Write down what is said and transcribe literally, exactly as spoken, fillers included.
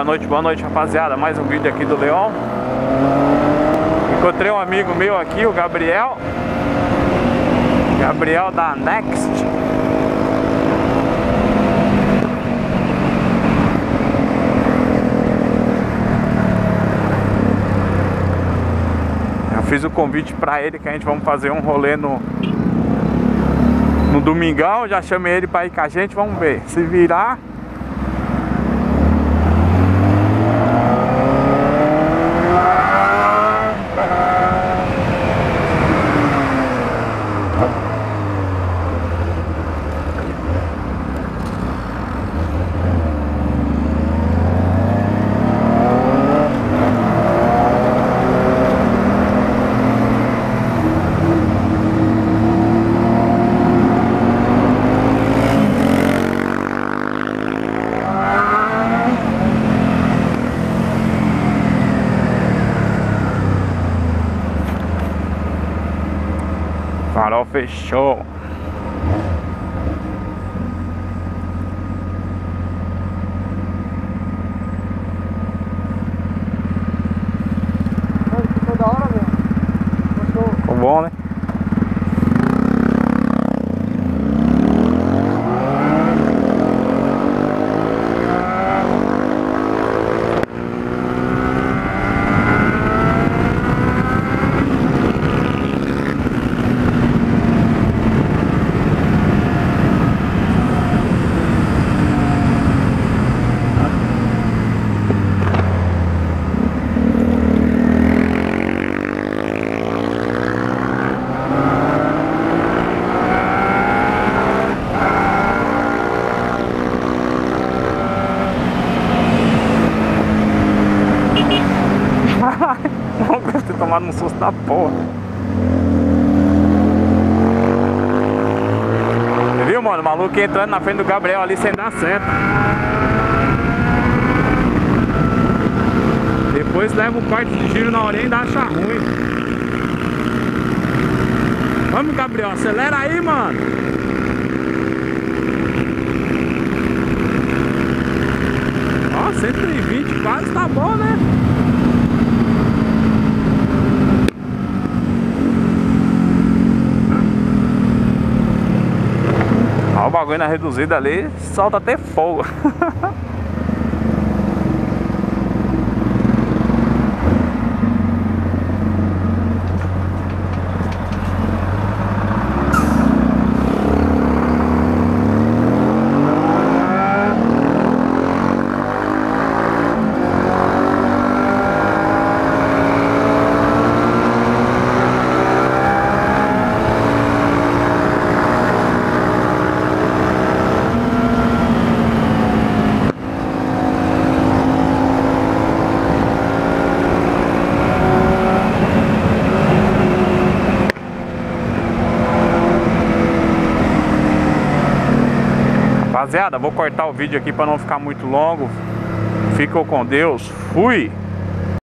Boa noite, boa noite, rapaziada. Mais um vídeo aqui do Leon. Encontrei um amigo meu aqui, o Gabriel. Gabriel da Next. Eu fiz o convite pra ele que a gente vamos fazer um rolê no no domingão. Já chamei ele pra ir com a gente, vamos ver. Se virar, farol fechou. Ficou da hora, velho. Gostou? Ficou bom, né? Não deve ter tomado um susto da porra. Você viu, mano? O maluco entrando na frente do Gabriel ali sem dar seta. Depois leva o quarto de giro na orelha e ainda acha ruim. Vamos, Gabriel, acelera aí, mano. Ó, cento e vinte quase tá bom, né? Ó, o bagulho na reduzida ali solta até fogo. Rapaziada, vou cortar o vídeo aqui para não ficar muito longo. Ficou com Deus. Fui!